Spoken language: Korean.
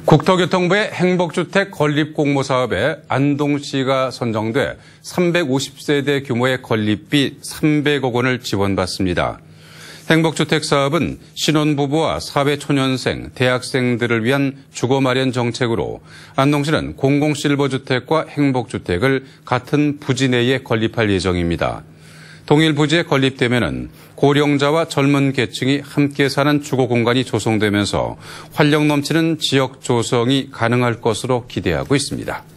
국토교통부의 행복주택 건립공모 사업에 안동시가 선정돼 350세대 규모의 건립비 300억 원을 지원받습니다. 행복주택 사업은 신혼부부와 사회초년생, 대학생들을 위한 주거마련 정책으로 안동시는 공공실버주택과 행복주택을 같은 부지 내에 건립할 예정입니다. 동일 부지에 건립되면 고령자와 젊은 계층이 함께 사는 주거 공간이 조성되면서 활력 넘치는 지역 조성이 가능할 것으로 기대하고 있습니다.